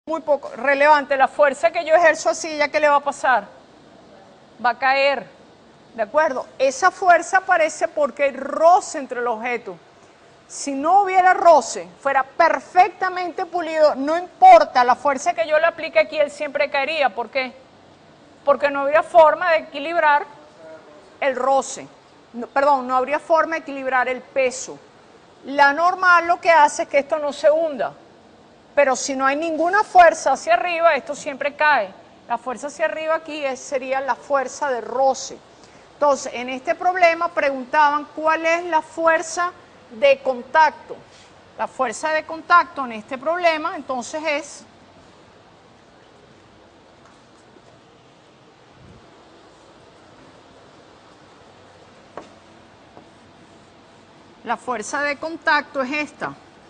muy poco relevante. La fuerza que yo ejerzo así, ¿ya qué le va a pasar? Va a caer, ¿de acuerdo? Esa fuerza aparece porque hay roce entre los objetos. Si no hubiera roce, fuera perfectamente pulido, no importa la fuerza que yo le aplique aquí, él siempre caería. ¿Por qué? Porque no habría forma de equilibrar el roce. No, perdón, no habría forma de equilibrar el peso. La normal lo que hace es que esto no se hunda. Pero si no hay ninguna fuerza hacia arriba, esto siempre cae. La fuerza hacia arriba aquí sería la fuerza de roce. Entonces, en este problema preguntaban cuál es la fuerza de contacto. La fuerza de contacto en este problema, entonces, es la fuerza de contacto es esta.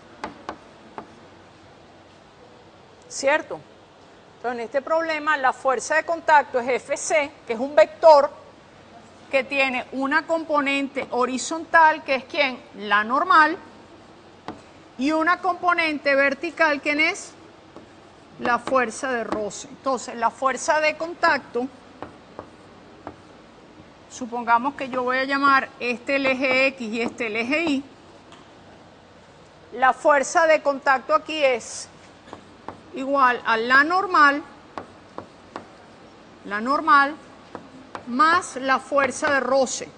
¿Cierto? Entonces, en este problema, la fuerza de contacto es Fc, que es un vector que tiene una componente horizontal, que es ¿quién? La normal, y una componente vertical, ¿quién es? La fuerza de roce. Entonces, la fuerza de contacto, supongamos que yo voy a llamar este el eje X y este el eje Y. La fuerza de contacto aquí es igual a la normal más la fuerza de roce.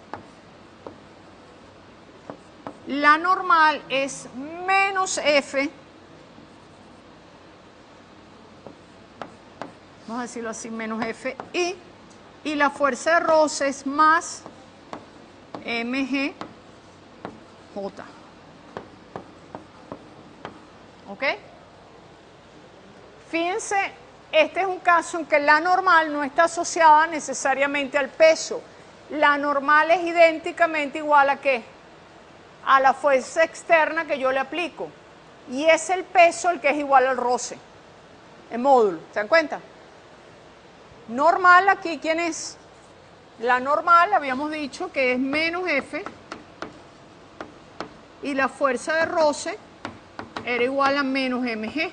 La normal es menos F, vamos a decirlo así, menos F, y la fuerza de roce es más mg J. ¿Ok? Fíjense, este es un caso en que la normal no está asociada necesariamente al peso. La normal es idénticamente igual a ¿qué? A la fuerza externa que yo le aplico. Y es el peso el que es igual al roce, el módulo. ¿Se dan cuenta? Normal aquí, ¿quién es? La normal, habíamos dicho que es menos F, y la fuerza de roce era igual a menos mg.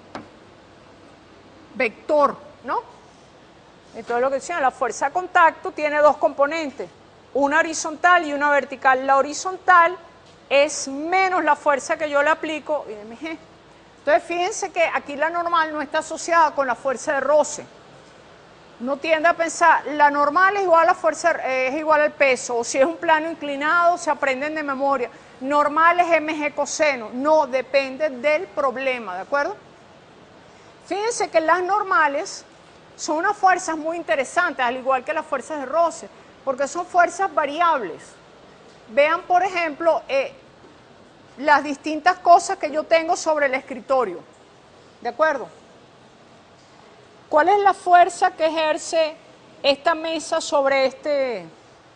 Vector, ¿no? Entonces lo que decían, la fuerza de contacto tiene dos componentes, una horizontal y una vertical. La horizontal es menos la fuerza que yo le aplico, mg. Entonces fíjense que aquí la normal no está asociada con la fuerza de roce. Uno tiende a pensar, la normal es igual a la fuerza, es igual al peso, o si es un plano inclinado, se aprenden de memoria. Normal es mg coseno. No, depende del problema, ¿de acuerdo? Fíjense que las normales son unas fuerzas muy interesantes, al igual que las fuerzas de roce, porque son fuerzas variables. Vean, por ejemplo, las distintas cosas que yo tengo sobre el escritorio. ¿De acuerdo? ¿Cuál es la fuerza que ejerce esta mesa sobre este?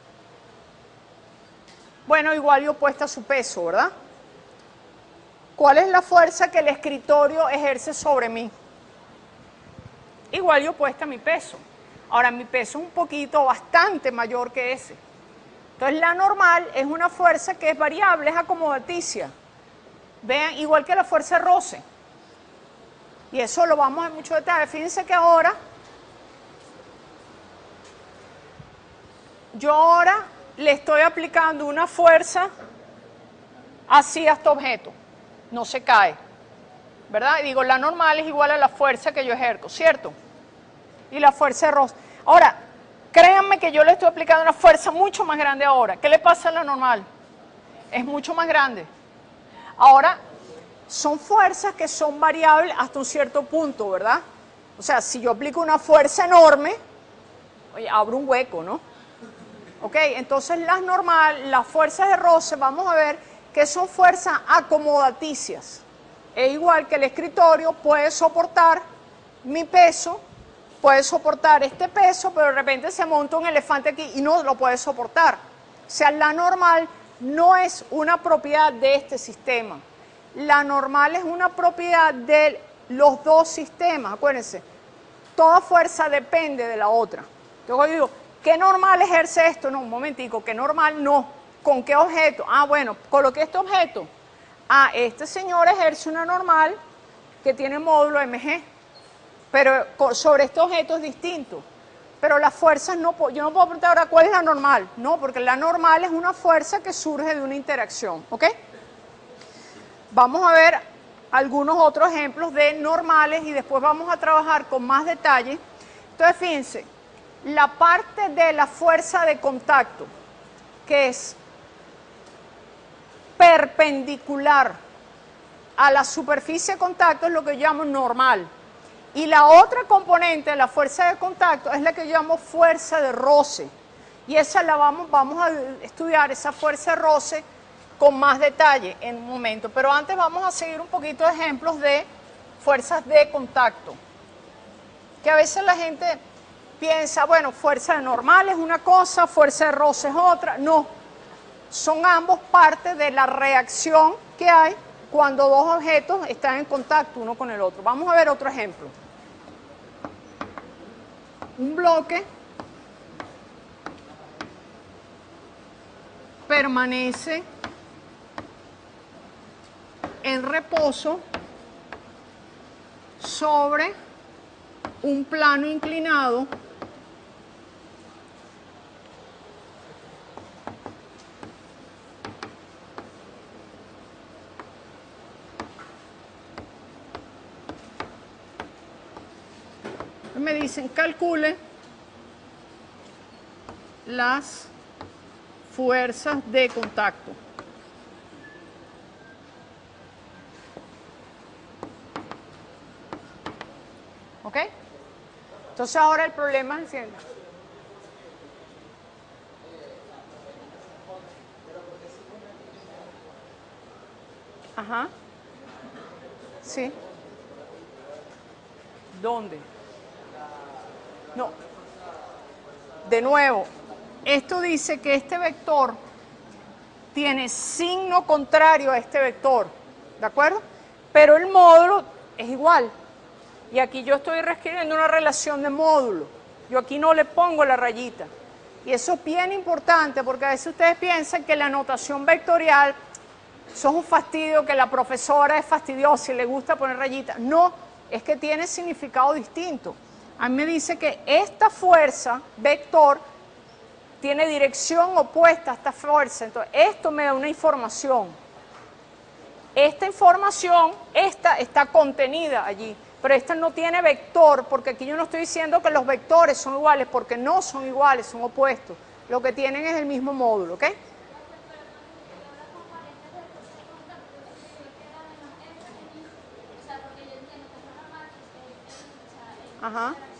Bueno, igual y opuesta a su peso, ¿verdad? ¿Cuál es la fuerza que el escritorio ejerce sobre mí? Igual y opuesta a mi peso. Ahora, mi peso es un poquito, bastante mayor que ese. Entonces, la normal es una fuerza que es variable, es acomodaticia. Vean, igual que la fuerza de roce. Y eso lo vamos en mucho detalle. Fíjense que ahora, yo ahora le estoy aplicando una fuerza así a este objeto. No se cae, ¿verdad? Y digo, la normal es igual a la fuerza que yo ejerzo, ¿cierto? Y la fuerza de roce. Ahora, créanme que yo le estoy aplicando una fuerza mucho más grande ahora. ¿Qué le pasa a la normal? Es mucho más grande. Ahora, son fuerzas que son variables hasta un cierto punto, ¿verdad? O sea, si yo aplico una fuerza enorme, oye, abro un hueco, ¿no? Ok, entonces las fuerzas de roce, vamos a ver que son fuerzas acomodaticias. Es igual que el escritorio puede soportar mi peso, puede soportar este peso, pero de repente se monta un elefante aquí y no lo puede soportar. O sea, la normal no es una propiedad de este sistema. La normal es una propiedad de los dos sistemas. Acuérdense, toda fuerza depende de la otra. Entonces yo digo, ¿qué normal ejerce esto? No, un momentico, ¿qué normal? No. ¿Con qué objeto? Ah, bueno, coloqué este objeto. Ah, este señor ejerce una normal que tiene módulo mg. pero sobre este objeto es distinto. Pero las fuerzas no, yo no puedo preguntar ahora cuál es la normal. No, porque la normal es una fuerza que surge de una interacción. ¿Ok? Vamos a ver algunos otros ejemplos de normales y después vamos a trabajar con más detalle. Entonces, fíjense, la parte de la fuerza de contacto, que es perpendicular a la superficie de contacto, es lo que yo llamo normal. Y la otra componente de la fuerza de contacto es la que yo llamo fuerza de roce. Y esa la vamos a estudiar, esa fuerza de roce, con más detalle en un momento. Pero antes vamos a seguir un poquito de ejemplos de fuerzas de contacto. Que a veces la gente piensa, bueno, fuerza de normal es una cosa, fuerza de roce es otra. No, son ambos parte de la reacción que hay cuando dos objetos están en contacto uno con el otro. Vamos a ver otro ejemplo. Un bloque permanece en reposo sobre un plano inclinado me dicen calcule las fuerzas de contacto. ¿Ok? Entonces ahora el problema es el siguiente. Ajá. Sí. ¿Dónde? No. De nuevo, esto dice que este vector tiene signo contrario a este vector, ¿de acuerdo? Pero el módulo es igual. Y aquí yo estoy reescribiendo una relación de módulo. Yo aquí no le pongo la rayita. Y eso es bien importante porque a veces ustedes piensan que la notación vectorial, eso es un fastidio, que la profesora es fastidiosa y le gusta poner rayitas. No, es que tiene significado distinto. A mí me dice que esta fuerza vector tiene dirección opuesta a esta fuerza. Entonces, esto me da una información. Esta información, esta está contenida allí, pero esta no tiene vector, porque aquí yo no estoy diciendo que los vectores son iguales, porque no son iguales, son opuestos. Lo que tienen es el mismo módulo, ¿ok? Ajá.